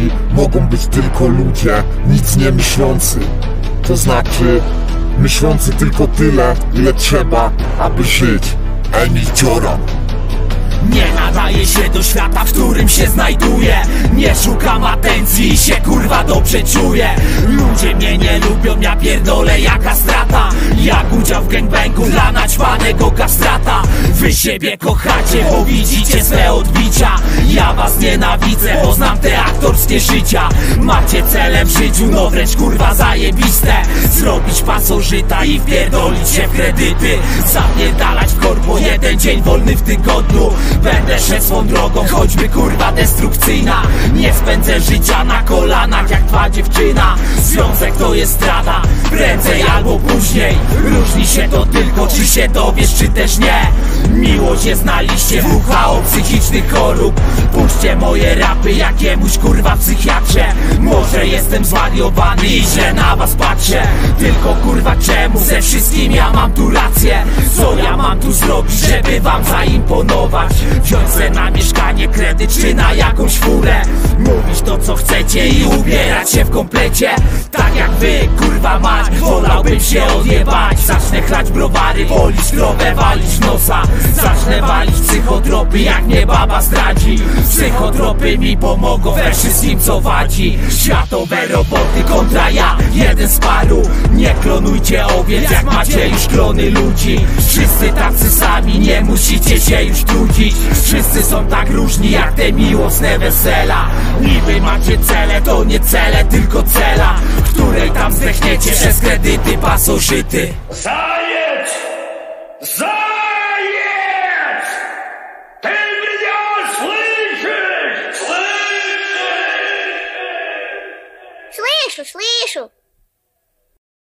nami mogą być tylko ludzie nic nie myślący. To znaczy myślący tylko tyle, ile trzeba, aby żyć. Emil Cioran. Nie nadaje się do świata, w którym się znajduję. Nie szukam atencji i się kurwa dobrze czuję. Ludzie mnie nie lubią, ja pierdolę jaka strata. Jak udział w gangbangu dla naćpanego kastrata. Wy siebie kochacie, bo widzicie swe odbicia. Ja was nienawidzę, bo znam te aktorskie życia. Macie cele w życiu, no wręcz kurwa zajebiste. Zrobić pasożyta i wpierdolić się w kredyty. Zapierdalać w korpo, jeden dzień wolny w tygodniu. Będę szedł swą drogą, choćby kurwa destrukcyjna. Nie spędzę życia na kolanach jak twa dziewczyna. Związek to jest strata, prędzej albo później. Różni się to tylko, czy się dowiesz, czy też nie. Miłość jest na liście WHO psychicznych chorób. Puśćcie moje rapy jakiemuś kurwa psychiatrze. Może jestem zwariowany i źle na was patrzę. Tylko kurwa czemu ze wszystkim ja mam tu rację? Co ja mam tu zrobić, żeby wam zaimponować? Wziąć se na mieszkanie kredyt czy na jakąś furę. Mówić to co chcecie i ubierać się w komplecie. Tak jak wy kurwa mać, wolałbym się odjebać. Zacznę chlać browary, polić krowę, walić nosa. Zacznę walić psychotropy, jak mnie baba zdradzi. Psychotropy mi pomogą we wszystkim co wadzi. Światowe roboty kontra ja, jeden z paru. Nie klonujcie owiec, jak macie już klony ludzi. Wszyscy tacy sami, nie musicie się już trudzić. Wszyscy są tak różni jak te miłosne wesela. Niby macie cele, to nie cele, tylko cela, w której tam zdechniecie przez kredyty pasożyty. Zajec! Zajec! Ty mnie słyszysz? Słyszysz? Слышу, слышу.